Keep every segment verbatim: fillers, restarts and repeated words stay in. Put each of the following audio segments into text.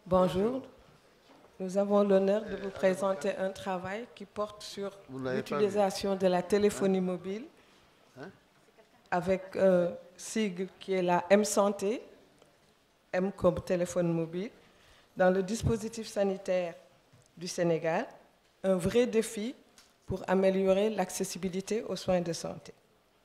Bonjour. Nous avons l'honneur de vous présenter un travail qui porte sur l'utilisation de la téléphonie hein? mobile hein? avec un sigle qui est la M-Santé, M comme téléphone mobile, dans le dispositif sanitaire du Sénégal, un vrai défi pour améliorer l'accessibilité aux soins de santé.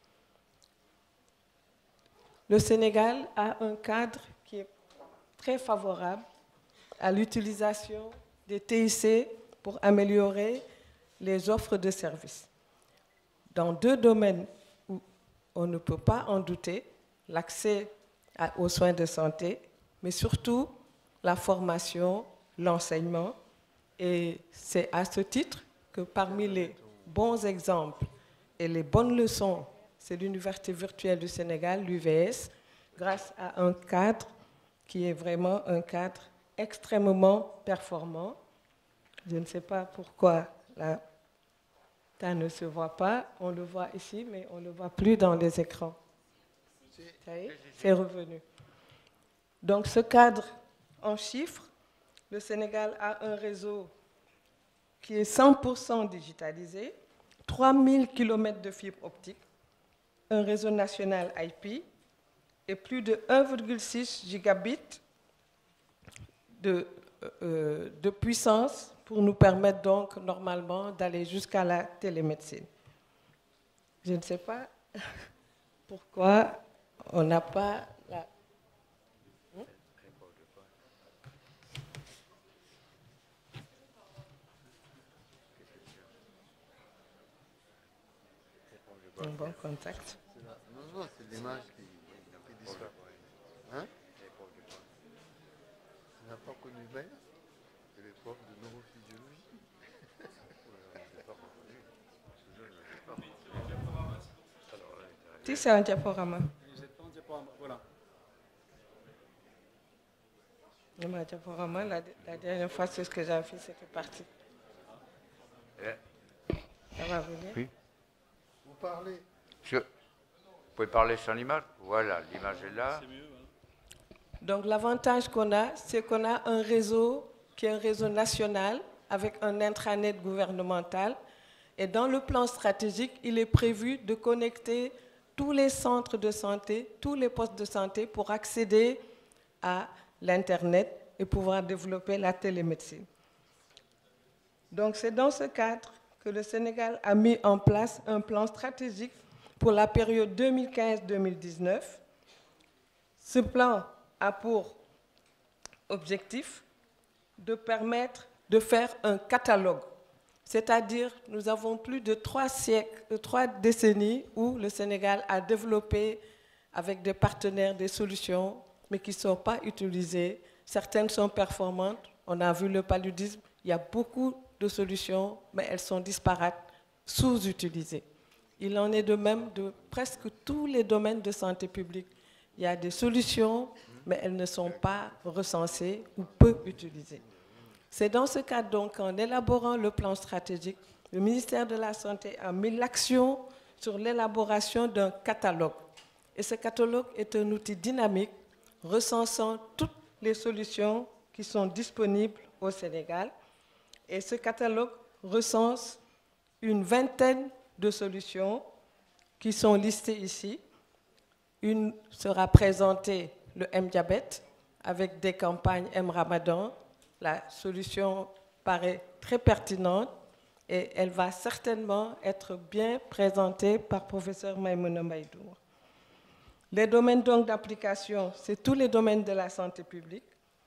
Le Sénégal a un cadre qui est très favorable à l'utilisation des T I C pour améliorer les offres de services. Dans deux domaines où on ne peut pas en douter, l'accès aux soins de santé, mais surtout la formation, l'enseignement. Et c'est à ce titre que parmi les bons exemples et les bonnes leçons, c'est l'Université virtuelle du Sénégal, l'U V S, grâce à un cadre qui est vraiment un cadre extrêmement performant. Je ne sais pas pourquoi là, ça ne se voit pas. On le voit ici, mais on ne le voit plus dans les écrans. Ça y est, c'est revenu. Donc ce cadre en chiffres, le Sénégal a un réseau qui est cent pour cent digitalisé, trois mille kilomètres de fibres optiques, un réseau national I P et plus de un virgule six gigabits de, euh, de puissance pour nous permettre donc normalement d'aller jusqu'à la télémédecine. Je ne sais pas pourquoi on n'a pas la... Hmm? Un bon contact. Non, non, c'est l'image qui, qui disparaît. Hein? On n'a pas connu bien. C'est les profs de neurophysiologie. Si c'est un diaporama. Voilà. Le diaporama, la, la dernière fois, c'est ce que j'ai fait, c'était parti. Ça va venir? Oui. Vous parlez. Je... Vous pouvez parler sans l'image? Voilà, l'image est là. C'est mieux, hein. Donc l'avantage qu'on a, c'est qu'on a un réseau qui est un réseau national avec un intranet gouvernemental. Et dans le plan stratégique, il est prévu de connecter tous les centres de santé, tous les postes de santé pour accéder à l'Internet et pouvoir développer la télémédecine. Donc c'est dans ce cadre que le Sénégal a mis en place un plan stratégique pour la période deux mille quinze deux mille dix-neuf. Ce plan a pour objectif de permettre de faire un catalogue. C'est-à-dire, nous avons plus de trois siècles, trois décennies où le Sénégal a développé avec des partenaires des solutions, mais qui ne sont pas utilisées. Certaines sont performantes. On a vu le paludisme. Il y a beaucoup de solutions, mais elles sont disparates, sous-utilisées. Il en est de même de presque tous les domaines de santé publique. Il y a des solutions, mais elles ne sont pas recensées ou peu utilisées. C'est dans ce cadre, donc, en élaborant le plan stratégique, le ministère de la Santé a mis l'action sur l'élaboration d'un catalogue. Et ce catalogue est un outil dynamique recensant toutes les solutions qui sont disponibles au Sénégal. Et ce catalogue recense une vingtaine de solutions qui sont listées ici. Une sera présentée, le M-Diabète, avec des campagnes M-Ramadan. La solution paraît très pertinente et elle va certainement être bien présentée par le professeur Maïmouna Maïdour. Les domaines donc d'application, c'est tous les domaines de la santé publique.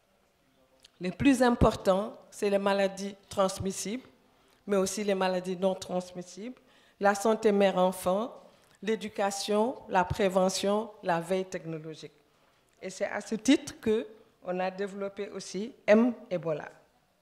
Les plus importants, c'est les maladies transmissibles, mais aussi les maladies non transmissibles, la santé mère-enfant, l'éducation, la prévention, la veille technologique. Et c'est à ce titre qu'on a développé aussi M-Ebola.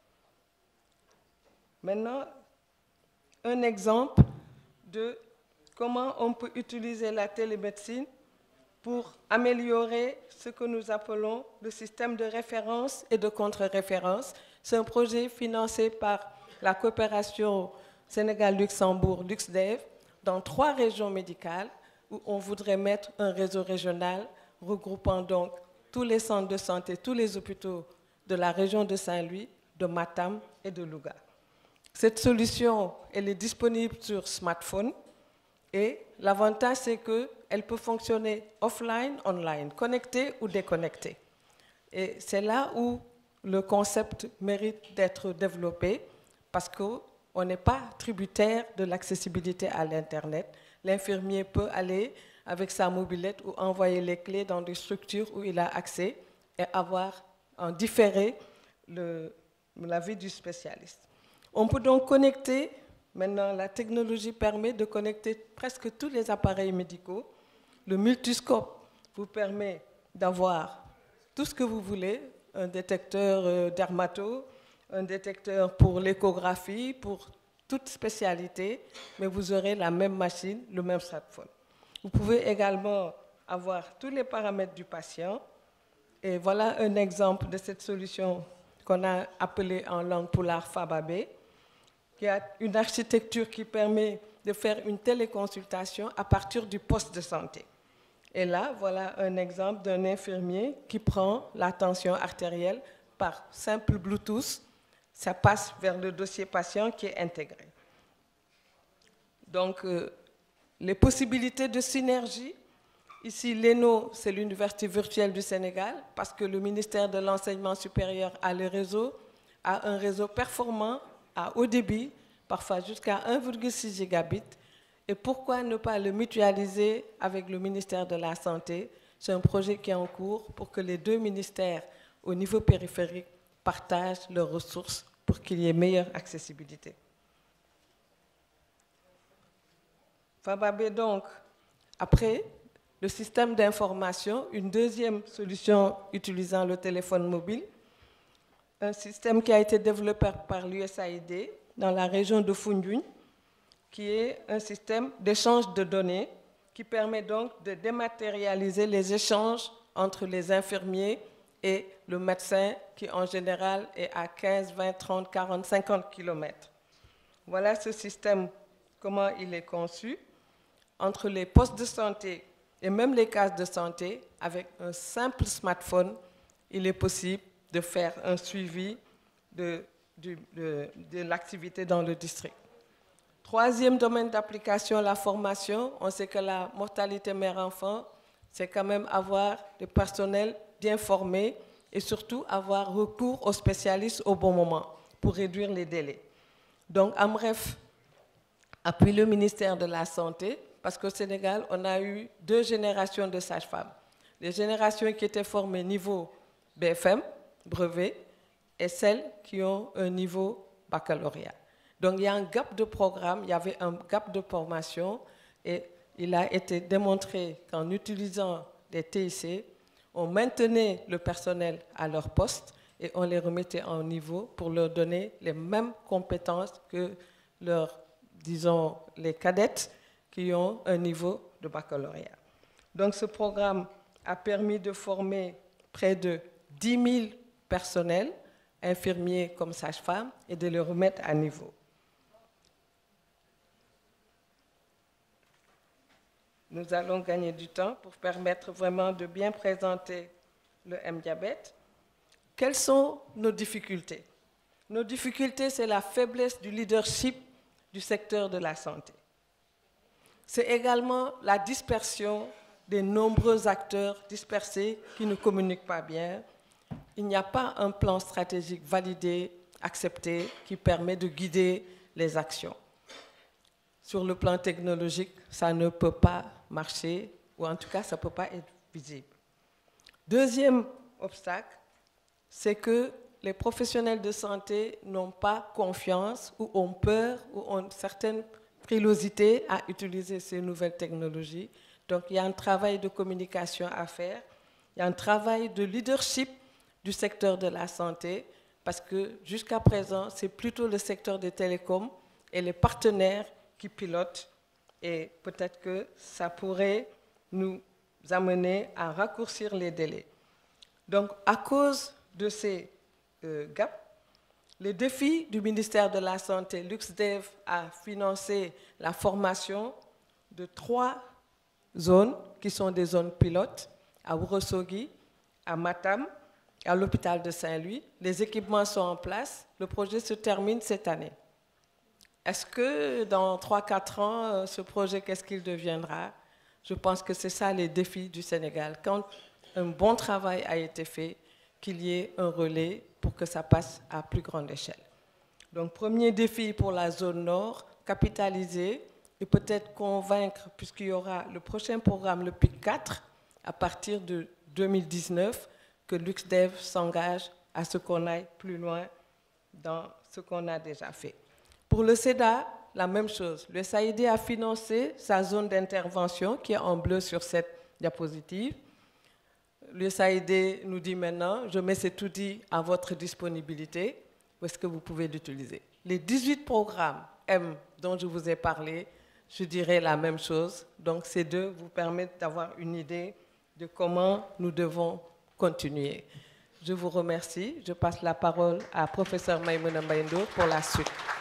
Maintenant, un exemple de comment on peut utiliser la télémédecine pour améliorer ce que nous appelons le système de référence et de contre-référence. C'est un projet financé par la coopération Sénégal-Luxembourg, LuxDev, dans trois régions médicales où on voudrait mettre un réseau régional regroupant donc tous les centres de santé, tous les hôpitaux de la région de Saint-Louis, de Matam et de Louga. Cette solution, elle est disponible sur smartphone et l'avantage, c'est qu'elle peut fonctionner offline, online, connectée ou déconnectée. Et c'est là où le concept mérite d'être développé parce qu'on n'est pas tributaire de l'accessibilité à l'Internet. L'infirmier peut aller avec sa mobilette ou envoyer les clés dans des structures où il a accès et avoir en différé le, l'avis du spécialiste. On peut donc connecter, maintenant la technologie permet de connecter presque tous les appareils médicaux. Le multiscope vous permet d'avoir tout ce que vous voulez, un détecteur euh, dermato, un détecteur pour l'échographie, pour toute spécialité, mais vous aurez la même machine, le même smartphone. Vous pouvez également avoir tous les paramètres du patient. Et voilà un exemple de cette solution qu'on a appelée en langue poulard Fababé, qui a une architecture qui permet de faire une téléconsultation à partir du poste de santé. Et là, voilà un exemple d'un infirmier qui prend la tension artérielle par simple Bluetooth. Ça passe vers le dossier patient qui est intégré. Donc, euh, les possibilités de synergie. Ici, l'E N O, c'est l'Université virtuelle du Sénégal, parce que le ministère de l'Enseignement supérieur a le réseau, a un réseau performant, à haut débit, parfois jusqu'à un virgule six gigabits. Et pourquoi ne pas le mutualiser avec le ministère de la Santé? C'est un projet qui est en cours pour que les deux ministères, au niveau périphérique, partagent leurs ressources pour qu'il y ait meilleure accessibilité. Fababé, donc, après le système d'information, une deuxième solution utilisant le téléphone mobile, un système qui a été développé par l'U S A I D dans la région de Foundiougne, qui est un système d'échange de données qui permet donc de dématérialiser les échanges entre les infirmiers et le médecin qui en général est à quinze, vingt, trente, quarante, cinquante kilomètres. Voilà ce système, comment il est conçu. Entre les postes de santé et même les cases de santé, avec un simple smartphone, il est possible de faire un suivi de, de, de, de l'activité dans le district. Troisième domaine d'application, la formation. On sait que la mortalité mère-enfant, c'est quand même avoir des personnels bien formés et surtout avoir recours aux spécialistes au bon moment pour réduire les délais. Donc, AMREF appuie le ministère de la Santé parce qu'au Sénégal, on a eu deux générations de sages-femmes. Les générations qui étaient formées niveau B F M, brevet, et celles qui ont un niveau baccalauréat. Donc, il y a un gap de programme, il y avait un gap de formation, et il a été démontré qu'en utilisant les T I C, on maintenait le personnel à leur poste et on les remettait en niveau pour leur donner les mêmes compétences que leurs, disons, les cadettes qui ont un niveau de baccalauréat. Donc, ce programme a permis de former près de dix mille personnels, infirmiers comme sages-femmes, et de les remettre à niveau. Nous allons gagner du temps pour permettre vraiment de bien présenter le M-diabète. Quelles sont nos difficultés? Nos difficultés, c'est la faiblesse du leadership du secteur de la santé. C'est également la dispersion des nombreux acteurs dispersés qui ne communiquent pas bien. Il n'y a pas un plan stratégique validé, accepté, qui permet de guider les actions. Sur le plan technologique, ça ne peut pas marcher, ou en tout cas, ça ne peut pas être visible. Deuxième obstacle, c'est que les professionnels de santé n'ont pas confiance, ou ont peur, ou ont une certaine frilosité à utiliser ces nouvelles technologies. Donc, il y a un travail de communication à faire, il y a un travail de leadership du secteur de la santé, parce que jusqu'à présent, c'est plutôt le secteur des télécoms et les partenaires qui pilotent, et peut-être que ça pourrait nous amener à raccourcir les délais. Donc, à cause de ces euh, gaps, les défis du ministère de la Santé, LuxDev a financé la formation de trois zones qui sont des zones pilotes, à Ourossogui, à Matam à l'hôpital de Saint-Louis. Les équipements sont en place. Le projet se termine cette année. Est-ce que dans trois à quatre ans, ce projet, qu'est-ce qu'il deviendra? Je pense que c'est ça les défis du Sénégal. Quand un bon travail a été fait, qu'il y ait un relais pour que ça passe à plus grande échelle. Donc, premier défi pour la zone nord, capitaliser et peut-être convaincre, puisqu'il y aura le prochain programme, le P I C quatre, à partir de deux mille dix-neuf, que l'UXDEV s'engage à ce qu'on aille plus loin dans ce qu'on a déjà fait. Pour le SEDA, la même chose. Le S A I D a financé sa zone d'intervention, qui est en bleu sur cette diapositive. Le S A I D nous dit maintenant, je mets cet outil à votre disponibilité, où est-ce que vous pouvez l'utiliser. Les dix-huit programmes M dont je vous ai parlé, je dirais la même chose. Donc ces deux vous permettent d'avoir une idée de comment nous devons continuer. Je vous remercie. Je passe la parole à professeur Maïmouna Mbaye Ndour pour la suite.